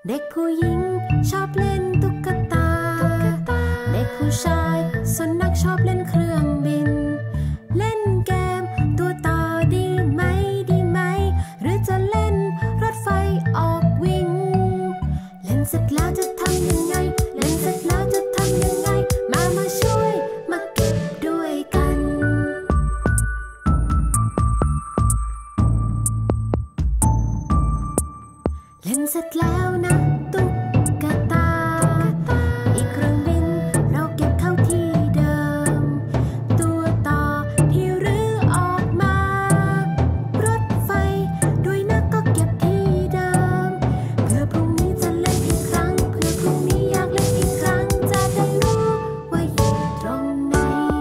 เด็กผู้หญิงชอบเล่นตุ๊กตาเด็กผู้ชายส่วนนักชอบเล่นเครื่องบินเล่นเกมตัวต่อดีไหมดีไหมหรือจะเล่นรถไฟออกวิ่งเล่นเสร็จแล้วจะทำยังไงเล่นเสร็จแล้วจะทำยังไงมาช่วยมาเก็บด้วยกันเล่นเสร็จแล้วนะตุ๊กตาอีกเครื่องบินเราเก็บเข้าที่เดิมตัวต่อที่รื้อออกมารถไฟด้วยนะก็เก็บที่เดิมเพื่อพรุ่งนี้จะเล่นอีกครั้งเพื่อพรุ่งนี้อยากเล่นอีกครั้งจะได้รู้ว่าอยู่ตรงไหน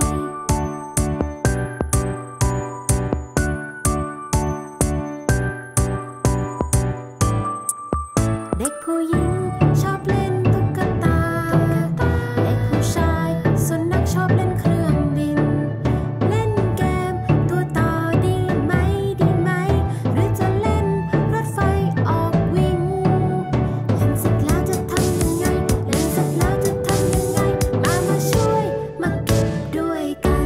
เด็กผู้หญิงชอบเล่นตุ๊กตาเด็กผู้ชายส่วนนักชอบเล่นเครื่องบินเล่นเกมตัวต่อดีไหมดีไหมหรือจะเล่นรถไฟออกวิ่งเล่นเสร็จแล้วจะทำยังไงเล่นเสร็จแล้วจะทำยังไงมาช่วยมาเก็บด้วยกัน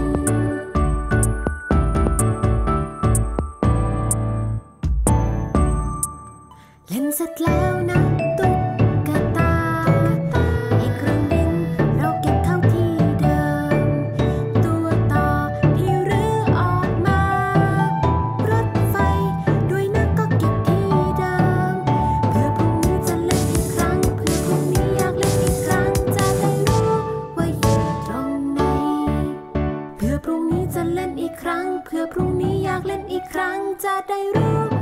เล่นเสร็จแล้วนะตุ๊กตาอีกเครื่องบินเราเก็บเข้าที่เดิมตัวต่อที่รื้อออกมารถไฟด้วยนะก็เก็บที่เดิมเพื่อพรุ่งนี้จะเล่นอีกครั้งเพื่อพรุ่งนี้อยากเล่นอีกครั้งจะได้รู้ว่าอยู่ตรงไหนเพื่อพรุ่งนี้จะเล่นอีกครั้งเพื่อพรุ่งนี้อยากเล่นอีกครั้งจะได้รู้